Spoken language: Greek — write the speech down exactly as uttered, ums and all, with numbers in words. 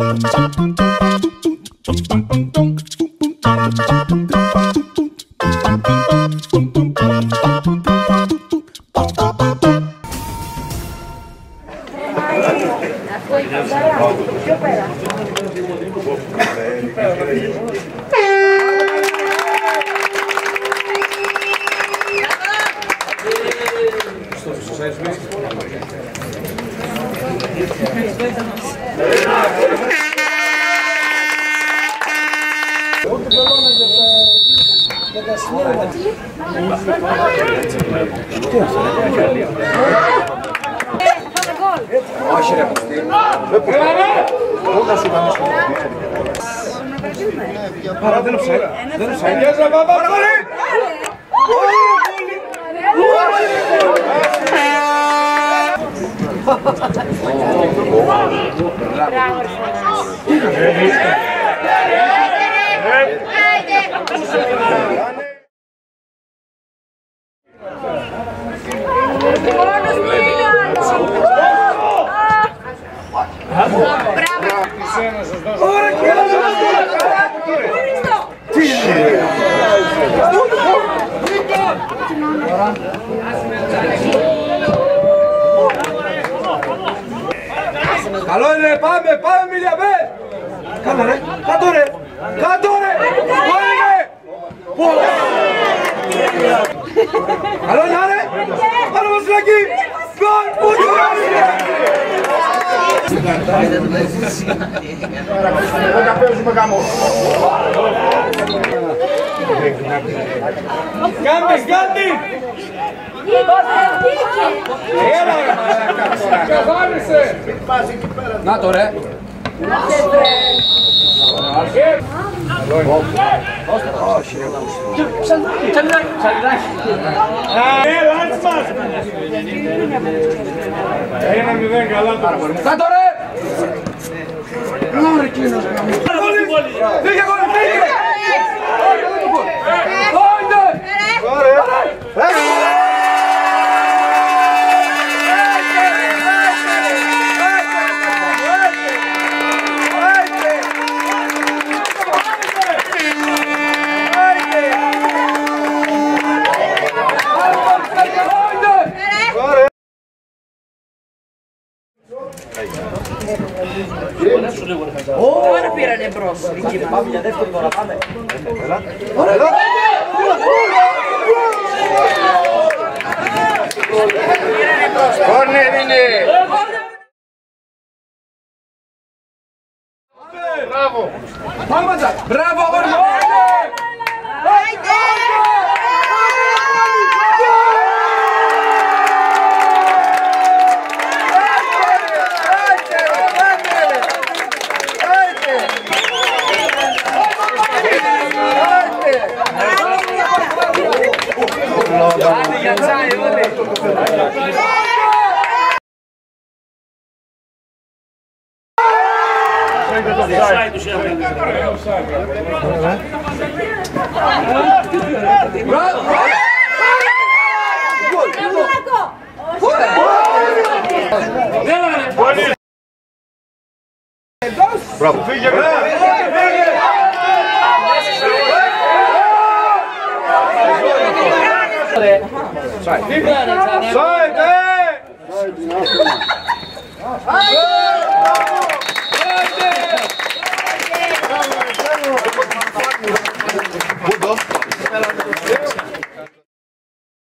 Όχι ρε παστή. Πού θα σου πάμε στο Παρά δεν ψάει. Δεν ψάει. Παρά πολύ. Καλό είναι, πάμε, πάμε Μιλιαβέ! Καλά ρε, κάτω ρε, κάτω ρε! Πάμε! Καλό είναι ρε, πάνω Βασιλάκη! Γκολ, πούτο! Δεν τα παίζουμε καμό! Γκάντης, Γκάντης! Έλα ρε μαλάκα! Καθάρισε! Να το ρε! Όχι ρε! Τσαλιδάκι! Έλα έτσι μας! Ένα μηδέν καλά τώρα! Κάτω ρε! Να ρε κλείνος! Φύγε κόλλη! Φύγε! Τώρα πήρανε μπρος. Πάμε για δεύτερη φορά, πάμε. Ωραία εδώ. Κόρνερ είναι. Μπράβο. Πάμε τα. Μπράβο αγόρια. Μπράβο. Φύγε, Σάιντ! Σάιντ!